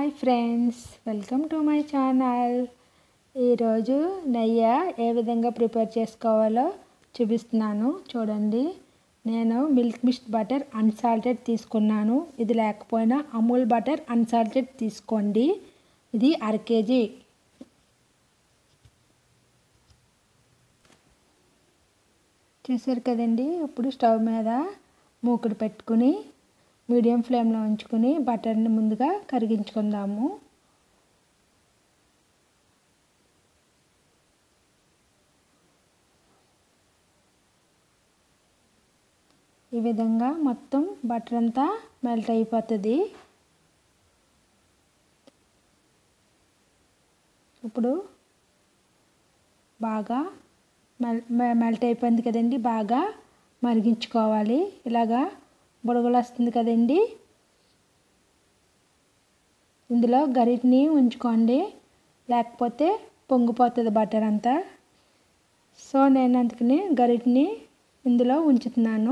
Hi friends, welcome to my channel. ఈరోజు నెయ్యి ఏ విధంగా ప్రిపేర్ చేసుకోవాలో చూపిస్తున్నాను. చూడండి, నేను మిల్క్ మిస్ట్ బటర్ అన్సాల్టెడ్ తీసుకున్నాను. ఇది లేకపోయినా అమూల్ బటర్ అన్సాల్టెడ్ తీసుకోండి. ఇది 1/2 kg. చూసారు కదండి. ఇప్పుడు స్టవ్ మీద మూకుడు పెట్టుకుని మీడియం ఫ్లేమ్లో ఉంచుకొని బటర్ని ముందుగా కరిగించుకుందాము. ఈ విధంగా మొత్తం బటర్ అంతా మెల్ట్ అయిపోతుంది. ఇప్పుడు బాగా మెల్ట్ అయిపోయింది కదండి. బాగా మరిగించుకోవాలి. ఇలాగా బుడగలు వస్తుంది కదండి. ఇందులో గరిటని ఉంచుకోండి, లేకపోతే పొంగిపోతుంది బటర్ అంతా. సో నేను అందుకని గరిటని ఇందులో ఉంచుతున్నాను.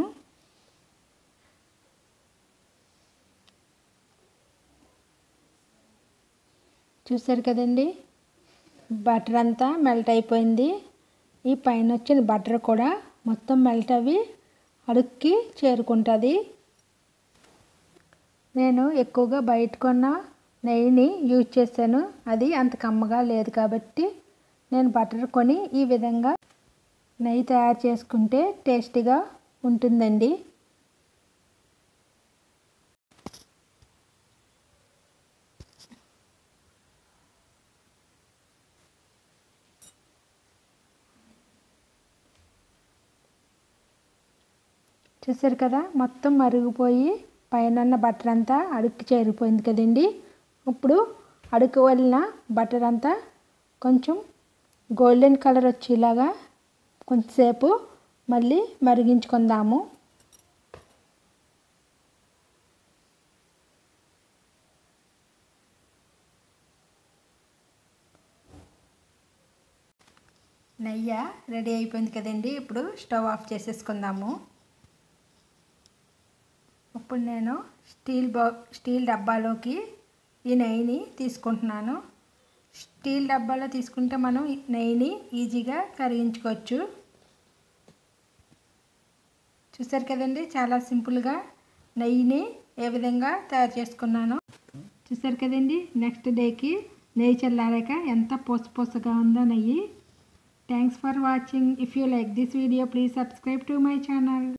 చూసారు కదండి, బటర్ అంతా మెల్ట్ అయిపోయింది. ఈ పైన వచ్చిన బటర్ కూడా మొత్తం మెల్ట్ అవి అడుక్కి చేరుకుంటుంది. నేను ఎక్కువగా బయట కొన్న నెయ్యిని యూజ్ చేశాను. అది అంత కమ్మగా లేదు కాబట్టి నేను బటర్ కొని ఈ విధంగా నెయ్యి తయారు చేసుకుంటే టేస్టీగా ఉంటుందండి. చూసారు కదా, మొత్తం మరిగిపోయి పైన ఉన్న బటర్ అంతా అడుక్కి చేరిపోయింది కదండి. ఇప్పుడు అడుగు వలన బటర్ అంతా కొంచెం గోల్డెన్ కలర్ వచ్చేలాగా కొంచెంసేపు మళ్ళీ మరిగించుకుందాము. నెయ్యి రెడీ అయిపోయింది కదండి. ఇప్పుడు స్టవ్ ఆఫ్ చేసేసుకుందాము. ఇప్పుడు నేను స్టీల్ డబ్బాలోకి ఈ నెయ్యిని తీసుకుంటున్నాను. స్టీల్ డబ్బాలో తీసుకుంటే మనం నెయ్యిని ఈజీగా కరిగించుకోవచ్చు. చూసారు కదండి, చాలా సింపుల్గా నెయ్యిని ఏ విధంగా తయారు చేసుకున్నానో. చూసారు కదండి, నెక్స్ట్ డేకి నెయ్యి చల్లారాక ఎంత పోసగా ఉందో నెయ్యి. Thanks for watching. If you like this video, please subscribe to my channel.